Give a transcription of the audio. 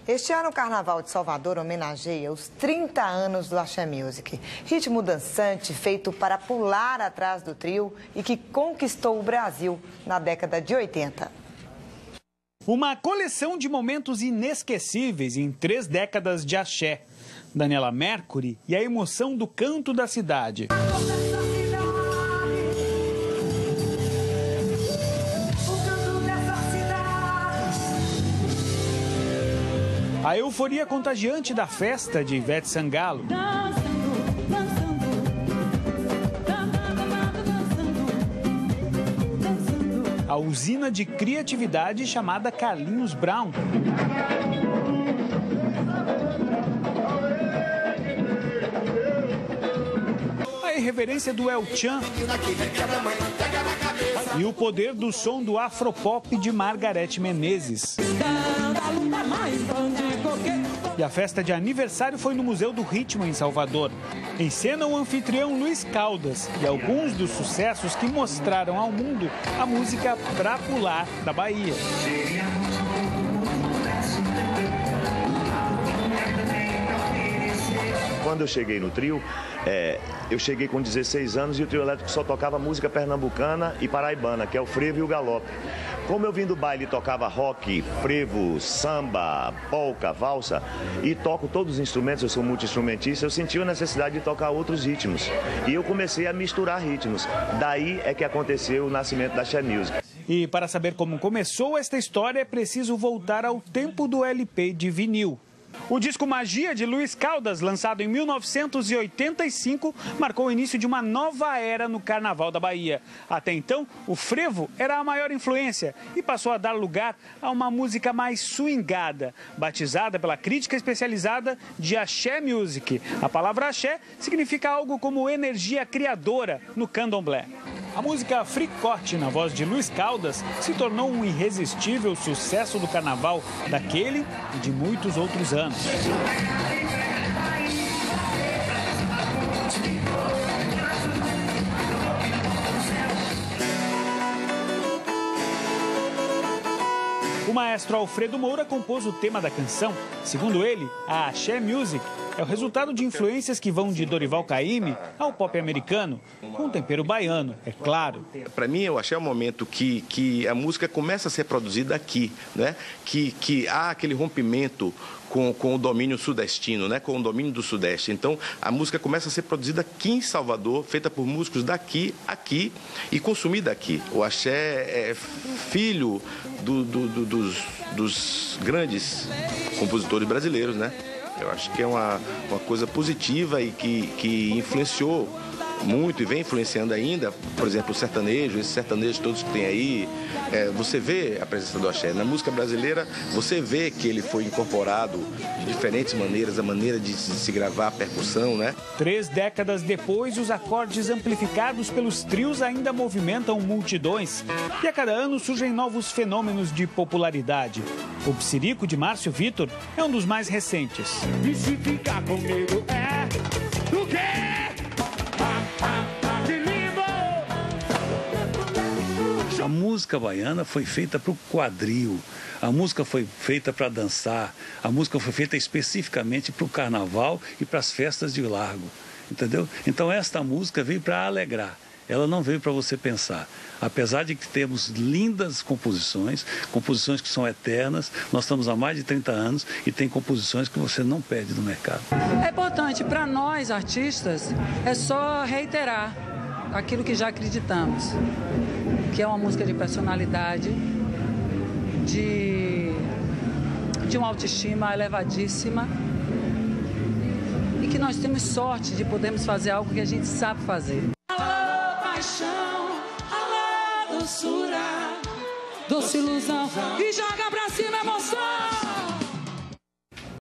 Este ano o Carnaval de Salvador homenageia os 30 anos do Axé Music. Ritmo dançante feito para pular atrás do trio e que conquistou o Brasil na década de 80. Uma coleção de momentos inesquecíveis em 3 décadas de axé. Daniela Mercury e a emoção do canto da cidade. A euforia contagiante da festa de Ivete Sangalo. A usina de criatividade chamada Carlinhos Brown. A irreverência do El Chan. E o poder do som do afropop de Margareth Menezes. E a festa de aniversário foi no Museu do Ritmo, em Salvador. Em cena, o anfitrião Luiz Caldas e alguns dos sucessos que mostraram ao mundo a música pra pular da Bahia. Quando eu cheguei no trio, eu cheguei com 16 anos e o trio elétrico só tocava música pernambucana e paraibana, que é o frevo e o galope. Como eu vim do baile e tocava rock, frevo, samba, polca, valsa e toco todos os instrumentos, eu sou multi-instrumentista, eu senti a necessidade de tocar outros ritmos. E eu comecei a misturar ritmos. Daí é que aconteceu o nascimento da Axé Music. E para saber como começou esta história, é preciso voltar ao tempo do LP de vinil. O disco Magia, de Luiz Caldas, lançado em 1985, marcou o início de uma nova era no Carnaval da Bahia. Até então, o frevo era a maior influência e passou a dar lugar a uma música mais swingada, batizada pela crítica especializada de Axé Music. A palavra axé significa algo como energia criadora no candomblé. A música Fricote, na voz de Luiz Caldas, se tornou um irresistível sucesso do carnaval daquele e de muitos outros anos. O maestro Alfredo Moura compôs o tema da canção. Segundo ele, a Axé Music é o resultado de influências que vão de Dorival Caymmi ao pop americano, com tempero baiano, é claro. Para mim, eu achei um momento que a música começa a ser produzida aqui, né? Que há aquele rompimento com o domínio sudestino, né? Com o domínio do Sudeste. Então, a música começa a ser produzida aqui em Salvador, feita por músicos daqui, aqui e consumida aqui. O axé é filho dos grandes compositores brasileiros, né? Eu acho que é uma coisa positiva e que influenciou muito e vem influenciando ainda, por exemplo, o sertanejo, esses sertanejos todos que tem aí, você vê a presença do axé. Na música brasileira, você vê que ele foi incorporado de diferentes maneiras, a maneira de se gravar a percussão, né? 3 décadas depois, os acordes amplificados pelos trios ainda movimentam multidões. E a cada ano surgem novos fenômenos de popularidade. O Psirico, de Márcio Vitor, é um dos mais recentes. E se ficar comigo do quê? A música baiana foi feita para o quadril, a música foi feita para dançar, a música foi feita especificamente para o carnaval e para as festas de largo, entendeu? Então esta música veio para alegrar, ela não veio para você pensar. Apesar de que temos lindas composições que são eternas, nós estamos há mais de 30 anos e tem composições que você não perde no mercado. É importante para nós, artistas, é só reiterar aquilo que já acreditamos, que é uma música de personalidade, de uma autoestima elevadíssima e que nós temos sorte de podermos fazer algo que a gente sabe fazer. Alô, paixão, alô, doçura, doce ilusão, e joga pra cima, emoção!